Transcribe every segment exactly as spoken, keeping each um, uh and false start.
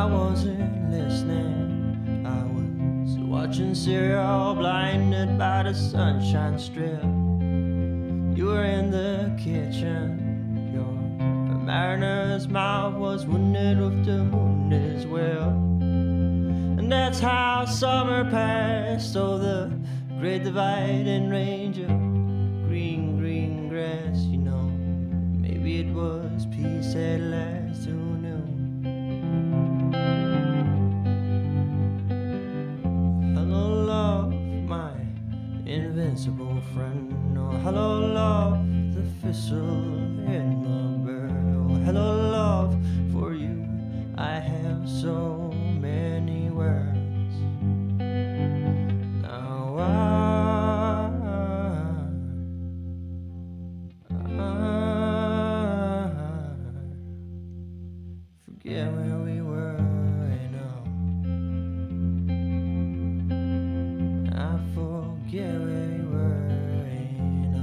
I wasn't listening, I was watching serial, blinded by the sunshine strip. You were in the kitchen, your mariner's mouth was wounded with the moon as well. And that's how summer passed, oh, the great dividing range of green, green grass. You know, maybe it was peace at last, who knew? Hello, love, my invincible friend. Oh, hello, love, the thistle in the burr. Oh, hello, love, for you I have so many words. Now I, I forget where we were and all. I forget where we were and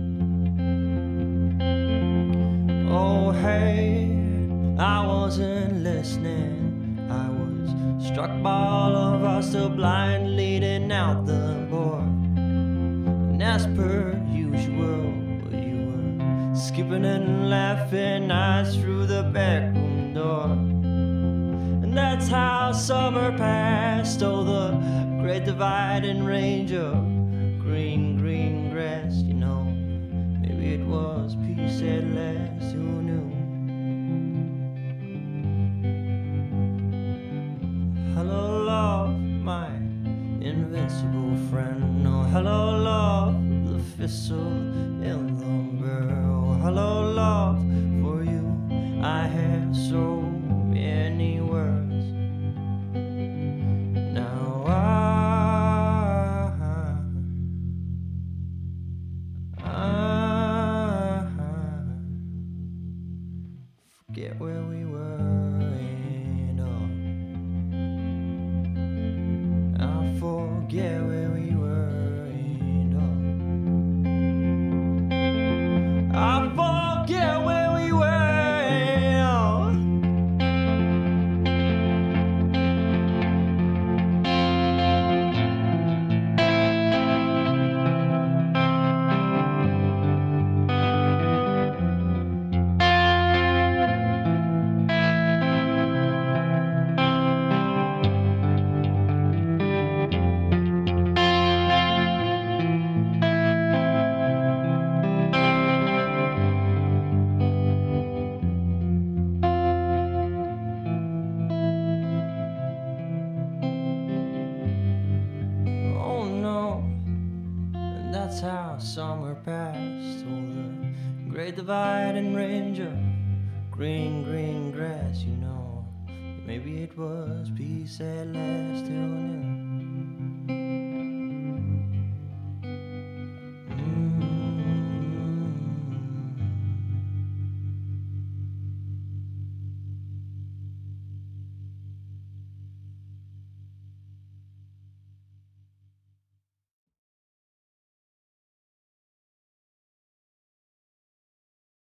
all. Oh hey, I wasn't listening, I was struck by all of us, still blind, leading out the board. And as per usual, you were skipping and laughing eyes through the back room door. And that's how summer passed, oh, the great dividing range of green, green grass. You know, maybe it was peace at last, who knew? Hello, love, my invincible friend. Oh, hello, love, the thistle in the burr. Oh, hello, love, for you I have so many words. Now I, I forget where we were and all. I forget where we were and all. I forget where we were and all. And that's how summer passed, oh, the great dividing range of green, green grass. You know, maybe it was peace at last, who knew?